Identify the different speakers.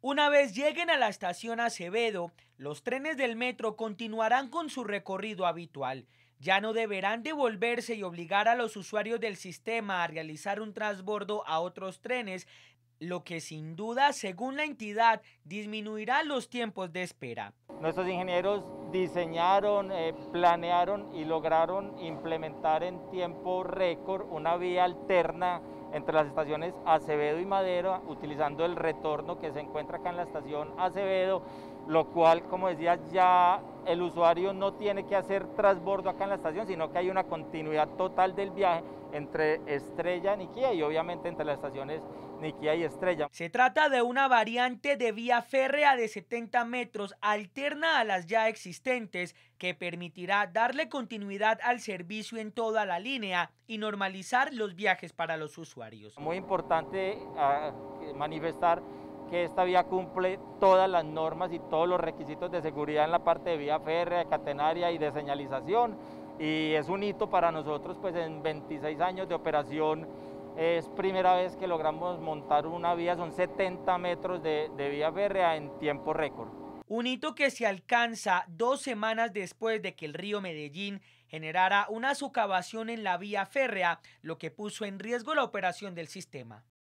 Speaker 1: Una vez lleguen a la estación Acevedo, los trenes del metro continuarán con su recorrido habitual. Ya no deberán devolverse y obligar a los usuarios del sistema a realizar un transbordo a otros trenes, lo que sin duda, según la entidad, disminuirá los tiempos de espera.
Speaker 2: Nuestros ingenieros diseñaron, planearon y lograron implementar en tiempo récord una vía alterna entre las estaciones Acevedo y Madero, utilizando el retorno que se encuentra acá en la estación Acevedo, lo cual, como decía, ya el usuario no tiene que hacer transbordo acá en la estación, sino que hay una continuidad total del viaje entre Estrella, Niquía y obviamente entre las estaciones Niquía y Estrella.
Speaker 1: Se trata de una variante de vía férrea de 70 metros alterna a las ya existentes que permitirá darle continuidad al servicio en toda la línea y normalizar los viajes para los usuarios.
Speaker 2: Muy importante manifestar que esta vía cumple todas las normas y todos los requisitos de seguridad en la parte de vía férrea, de catenaria y de señalización, y es un hito para nosotros, pues en 26 años de operación es primera vez que logramos montar una vía, son 70 metros de vía férrea en tiempo récord.
Speaker 1: Un hito que se alcanza 2 semanas después de que el río Medellín generara una socavación en la vía férrea, lo que puso en riesgo la operación del sistema.